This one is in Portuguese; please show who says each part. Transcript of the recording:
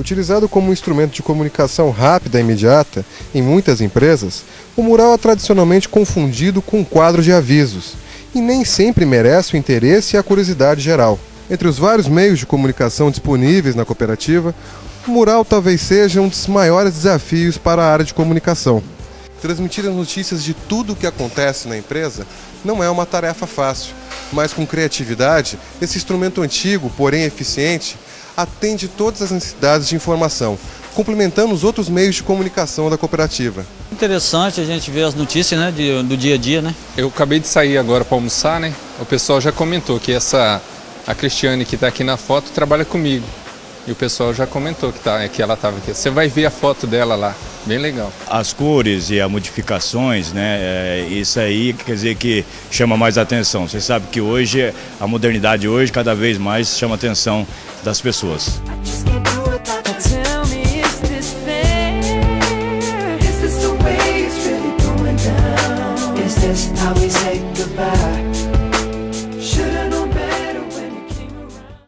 Speaker 1: Utilizado como um instrumento de comunicação rápida e imediata em muitas empresas, o mural é tradicionalmente confundido com um quadro de avisos e nem sempre merece o interesse e a curiosidade geral. Entre os vários meios de comunicação disponíveis na cooperativa, o mural talvez seja um dos maiores desafios para a área de comunicação. Transmitir as notícias de tudo o que acontece na empresa não é uma tarefa fácil, mas com criatividade, esse instrumento antigo, porém eficiente, atende todas as necessidades de informação, complementando os outros meios de comunicação da cooperativa.
Speaker 2: Interessante a gente ver as notícias, né, do dia a dia, né?
Speaker 3: Eu acabei de sair agora para almoçar, né? O pessoal já comentou que a Cristiane que está aqui na foto trabalha comigo. E o pessoal já comentou que ela estava aqui. Você vai ver a foto dela lá, bem legal.
Speaker 4: As cores e as modificações, né? Isso aí quer dizer que chama mais atenção. Você sabe que hoje, a modernidade hoje cada vez mais chama a atenção das pessoas.
Speaker 5: Is this how we say goodbye?